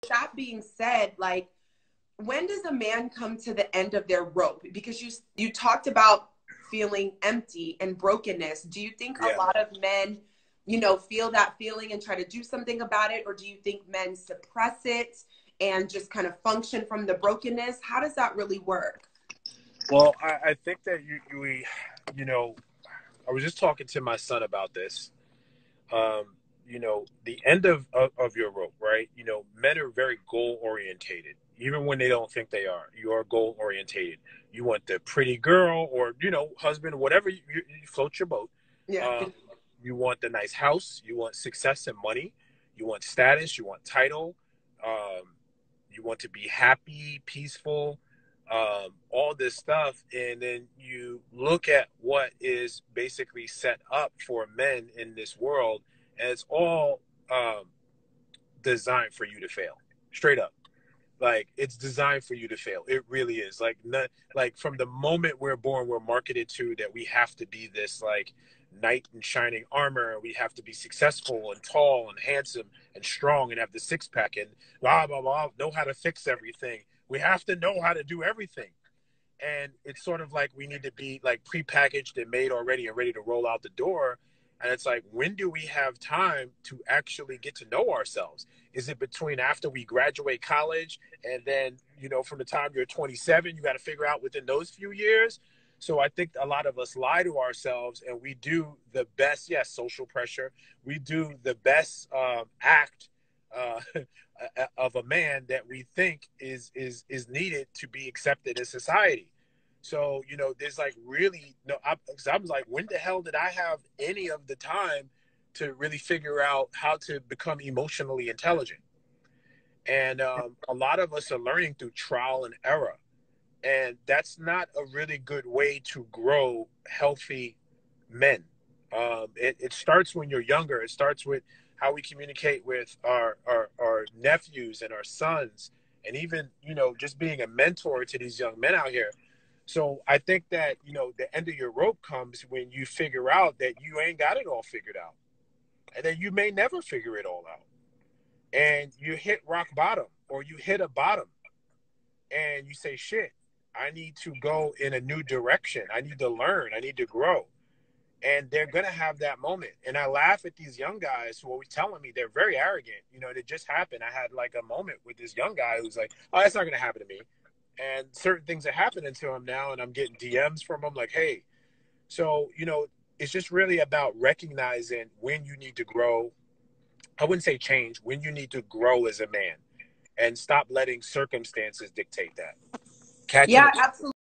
that being said, like, when does a man come to the end of their rope? Because you talked about feeling empty and brokenness. Do you think a lot of men, you know, feel that feeling and try to do something about it? Or do you think men suppress it and just kind of function from the brokenness? How does that really work? Well, I think that you know, I was just talking to my son about this. You know, the end of your rope, right? You know, men are very goal orientated, even when they don't think they are. You are goal orientated. You want the pretty girl or, you know, husband, whatever, you float your boat. Yeah. You want the nice house. You want success and money. You want status. You want title. You want to be happy, peaceful, all this stuff. And then you look at what is basically set up for men in this world, and it's all designed for you to fail, straight up. Like, it's designed for you to fail. It really is. Like, not, like, from the moment we're born, we're marketed to that we have to be this, like, knight in shining armor. We have to be successful and tall and handsome and strong and have the six pack and blah, blah, blah, know how to fix everything. We have to know how to do everything. And it's sort of like we need to be, like, prepackaged and made already and ready to roll out the door. And it's like, when do we have time to actually get to know ourselves? Is it between after we graduate college and then, you know, from the time you're 27, you got to figure out within those few years? So I think a lot of us lie to ourselves, and we do the best, yes, social pressure. We do the best act of a man that we think is needed to be accepted in society. So, you know, there's like really no, I was like, when the hell did I have any of the time to really figure out how to become emotionally intelligent? And a lot of us are learning through trial and error. And that's not a really good way to grow healthy men. It starts when you're younger. It starts with how we communicate with our nephews and our sons, and even, you know, just being a mentor to these young men out here. So I think that, you know, the end of your rope comes when you figure out that you ain't got it all figured out, and that you may never figure it all out. And you hit rock bottom, or you hit a bottom, and you say, shit, I need to go in a new direction. I need to learn. I need to grow. And they're going to have that moment. And I laugh at these young guys who are always telling me they're very arrogant. You know, it just happened. I had like a moment with this young guy who's like, oh, that's not going to happen to me. And certain things are happening to him now, and I'm getting DMs from him like, hey. So, you know, it's just really about recognizing when you need to grow. I wouldn't say change, when you need to grow as a man, and stop letting circumstances dictate that. Yeah, absolutely.